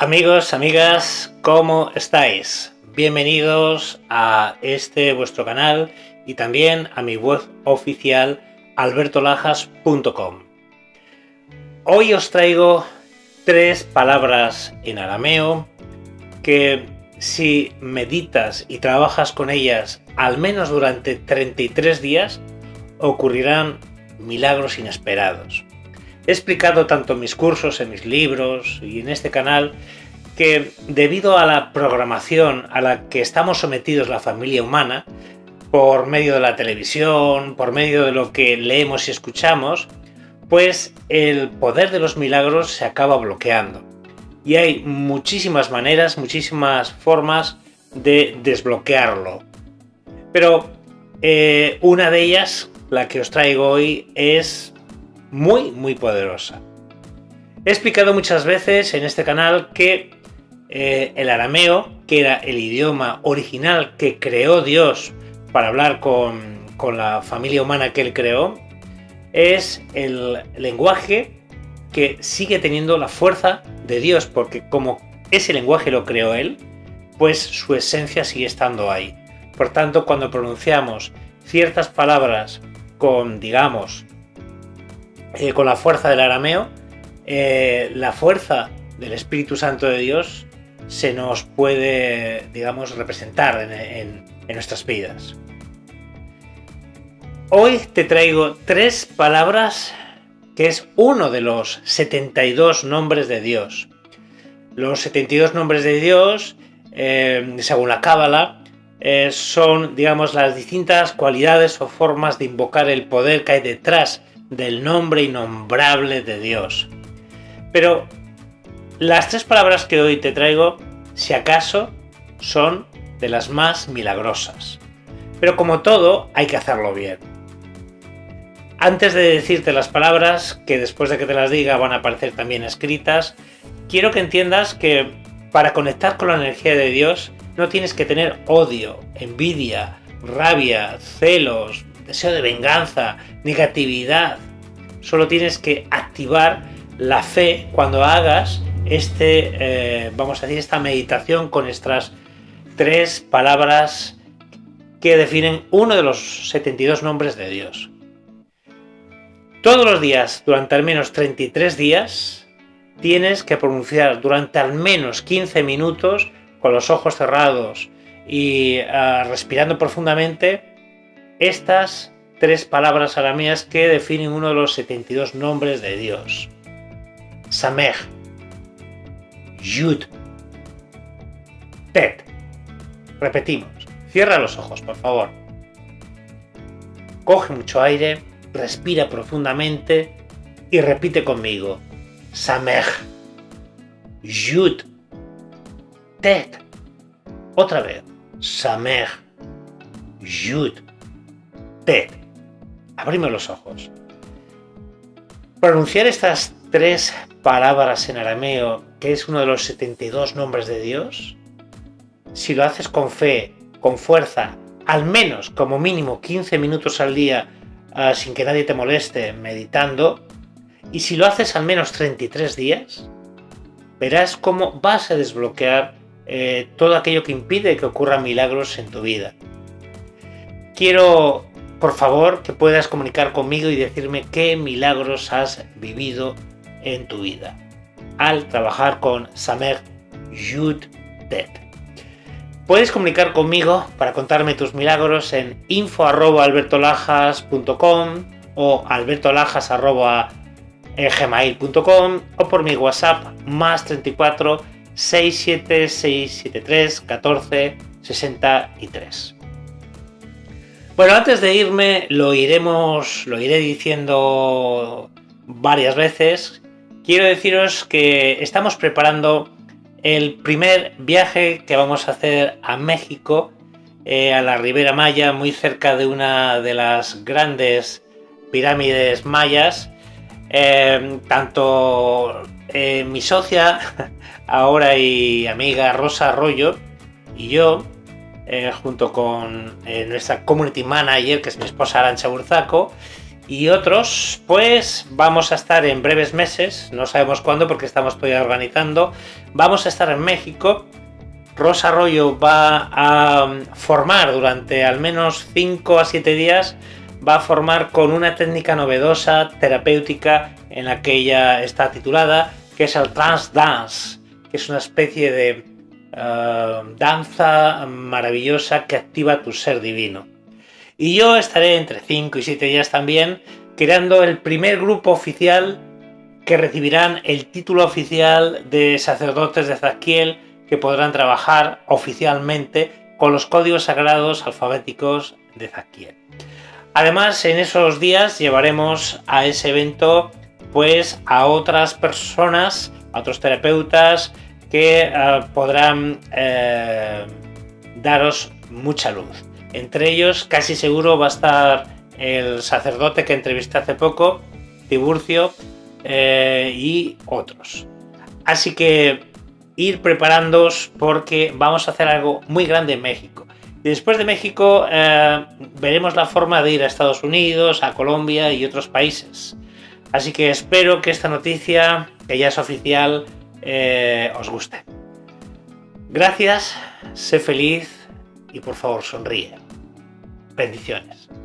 Amigos, amigas, ¿cómo estáis? Bienvenidos a este vuestro canal y también a mi web oficial albertolajas.com. Hoy os traigo 3 palabras en arameo que si meditas y trabajas con ellas al menos durante 33 días ocurrirán milagros inesperados. He explicado tanto en mis cursos, en mis libros y en este canal que debido a la programación a la que estamos sometidos la familia humana, por medio de la televisión, por medio de lo que leemos y escuchamos, pues el poder de los milagros se acaba bloqueando. Y hay muchísimas maneras, muchísimas formas de desbloquearlo. Pero una de ellas, la que os traigo hoy, es muy poderosa. He explicado muchas veces en este canal que el arameo, que era el idioma original que creó Dios para hablar con la familia humana que Él creó, es el lenguaje que sigue teniendo la fuerza de Dios, porque como ese lenguaje lo creó Él, pues su esencia sigue estando ahí. Por tanto, cuando pronunciamos ciertas palabras con, digamos, con la fuerza del arameo, la fuerza del Espíritu Santo de Dios se nos puede, digamos, representar en nuestras vidas. Hoy te traigo 3 palabras que es uno de los 72 nombres de Dios. Los 72 nombres de Dios, según la Cábala, son, digamos, las distintas cualidades o formas de invocar el poder que hay detrás del nombre innombrable de Dios. Pero las 3 palabras que hoy te traigo, si acaso, son de las más milagrosas. Pero como todo, hay que hacerlo bien. Antes de decirte las palabras, que después de que te las diga van a aparecer también escritas, quiero que entiendas que para conectar con la energía de Dios no tienes que tener odio, envidia, rabia, celos, deseo de venganza, negatividad. Solo tienes que activar la fe cuando hagas vamos a decir, esta meditación con estas 3 palabras que definen uno de los 72 nombres de Dios. Todos los días, durante al menos 33 días, tienes que pronunciar durante al menos 15 minutos, con los ojos cerrados y respirando profundamente, estas 3 palabras arameas que definen uno de los 72 nombres de Dios. Samech, Yud, Tet. Repetimos. Cierra los ojos, por favor. Coge mucho aire, respira profundamente y repite conmigo. Samech, Yud, Tet. Otra vez. Samech, Yud, Tet. Abrimos los ojos. Pronunciar estas 3 palabras en arameo, que es uno de los 72 nombres de Dios, si lo haces con fe, con fuerza, al menos como mínimo 15 minutos al día, sin que nadie te moleste, meditando, y si lo haces al menos 33 días, verás cómo vas a desbloquear todo aquello que impide que ocurran milagros en tu vida. Quiero, por favor, que puedas comunicar conmigo y decirme qué milagros has vivido en tu vida al trabajar con Samech, Yud, Tet. Puedes comunicar conmigo para contarme tus milagros en info@albertolajas.com o albertolajas@gmail.com o por mi WhatsApp +34 67 673 14 63. Bueno, antes de irme lo iré diciendo varias veces. Quiero deciros que estamos preparando el primer viaje que vamos a hacer a México, a la Ribera Maya, muy cerca de una de las grandes pirámides mayas. Tanto mi socia ahora y amiga Rosa Arroyo y yo, junto con nuestra community manager, que es mi esposa Arantxa Burzaco, Y otros, pues vamos a estar en breves meses, no sabemos cuándo porque estamos todavía organizando, vamos a estar en México. Rosa Arroyo va a formar durante al menos 5 a 7 días, va a formar con una técnica novedosa, terapéutica, en la que ella está titulada, que es el Trance Dance, que es una especie de danza maravillosa que activa tu ser divino. Y yo estaré entre 5 y 7 días también creando el primer grupo oficial que recibirán el título oficial de sacerdotes de Zadkiel, que podrán trabajar oficialmente con los códigos sagrados alfabéticos de Zadkiel. Además, en esos días llevaremos a ese evento pues a otras personas, a otros terapeutas que podrán daros mucha luz. Entre ellos, casi seguro va a estar el sacerdote que entrevisté hace poco, Tiburcio, y otros. Así que ir preparándoos porque vamos a hacer algo muy grande en México. Y después de México veremos la forma de ir a Estados Unidos, a Colombia y otros países. Así que espero que esta noticia, que ya es oficial, os guste. Gracias, sé feliz y por favor sonríe. Bendiciones.